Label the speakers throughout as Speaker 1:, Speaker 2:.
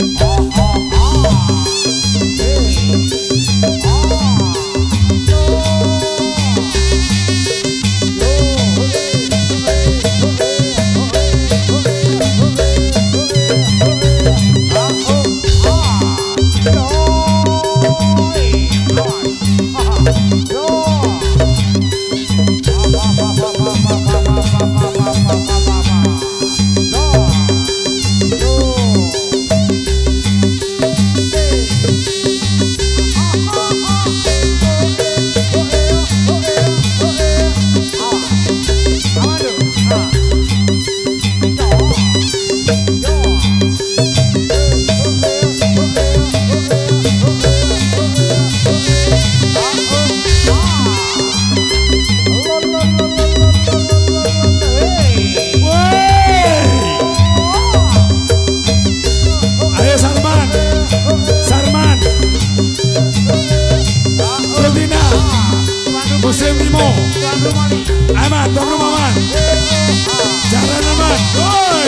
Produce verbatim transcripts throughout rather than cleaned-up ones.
Speaker 1: Muslim Timo aman, tuan rumah aman jalan aman, woi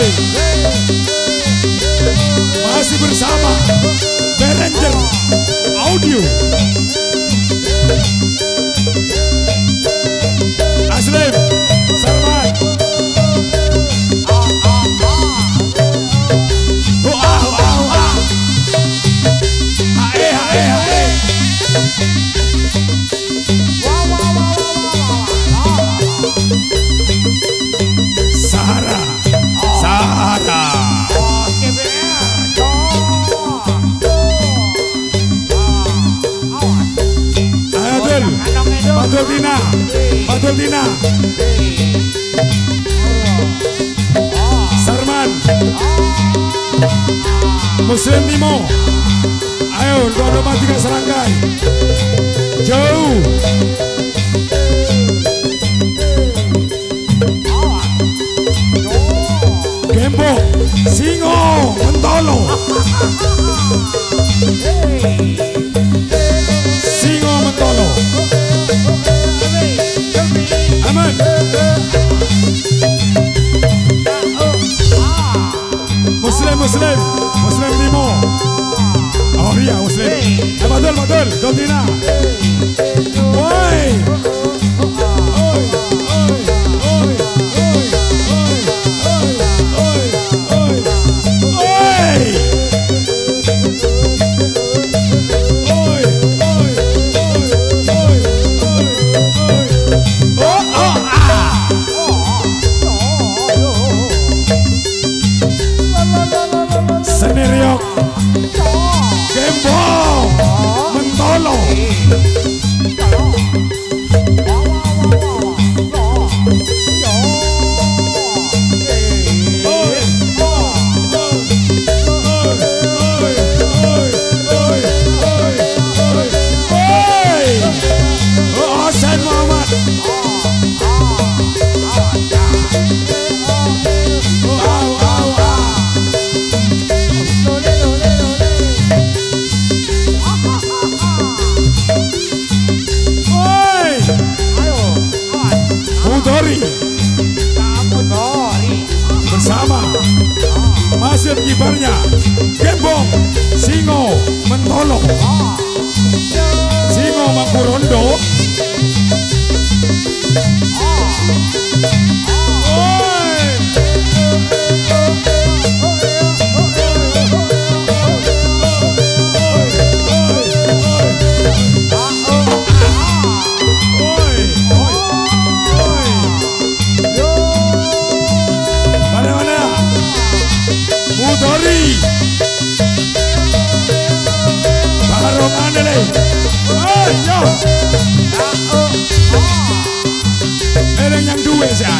Speaker 1: masih bersama Berenger Audio Aslim Salman oh ah oh ah oh ah hae hae hae Sahara Sahara Adul Padul Tina Padul Tina Sarman Muslim Timo ayo dua puluh tiga serangkai jauh Gembok Singo Mentolo Singo Mentolo aman Muslim Muslim Muslim Timo oh iya Muslim eh betul betul Doltina woi Seniriok Gembong Mentolo Hussein Muhammad Mudori bersama masih kibarnya Gembong Singo Mentolo Singo Mangkurondo Mudori Barong Andele ayo ada yang dua saat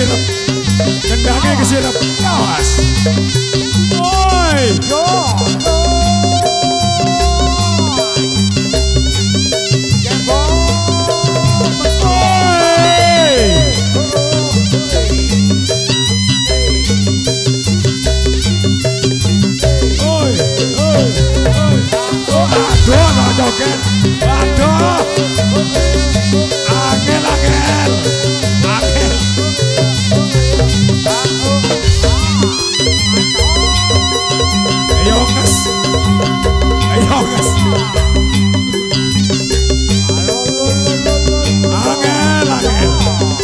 Speaker 1: kesirap. Kendangnya kesirap. Awas. Oi.
Speaker 2: Yo.
Speaker 1: Joget, aduh, angel, angel, angel. Ayo nges, ayo nges. Angel, angel.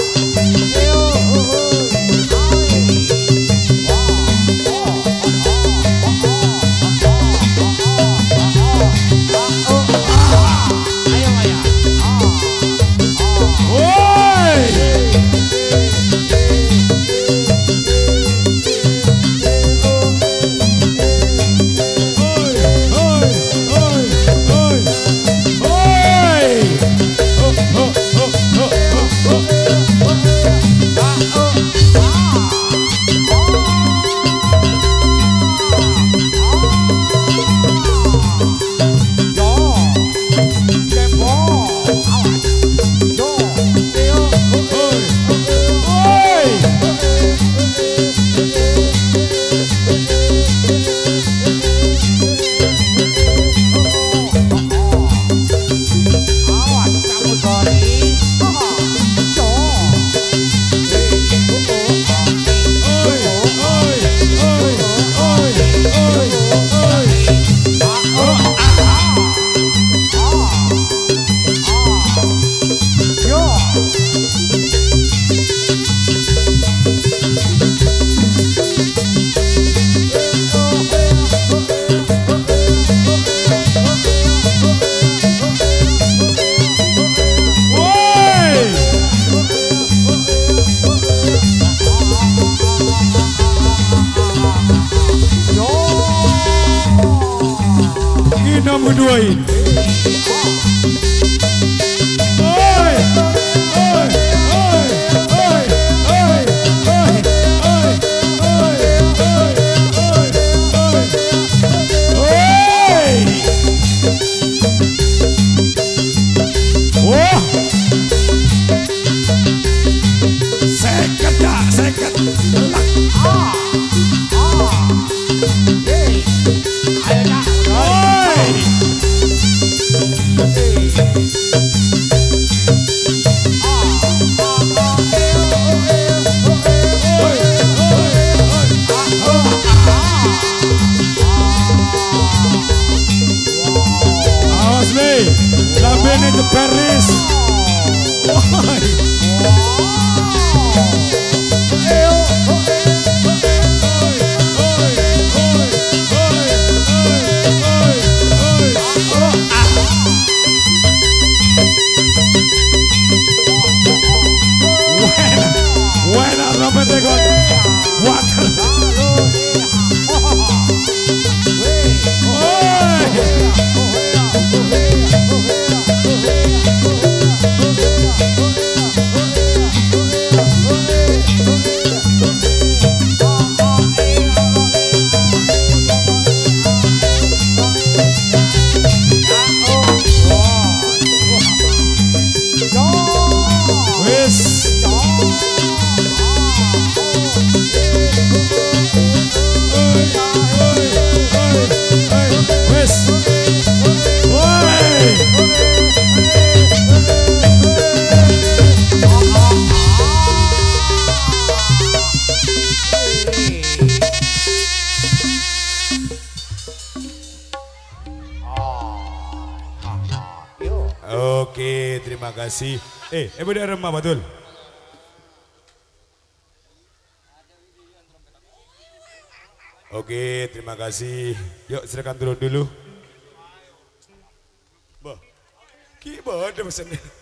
Speaker 1: Nomor dua ini. Oi, oi, oi, oi, oi, oi, oi, oi, oi, wah, seket ya, seket. Ah, ah, hey, ayo nak. Lambenya ke Paris. Woi. Buena, rompete con water. Oke, terima kasih. Eh, eh udah remah betul. Oke, terima kasih. Yuk, silakan turun dulu. Bah, ki ada pesannya.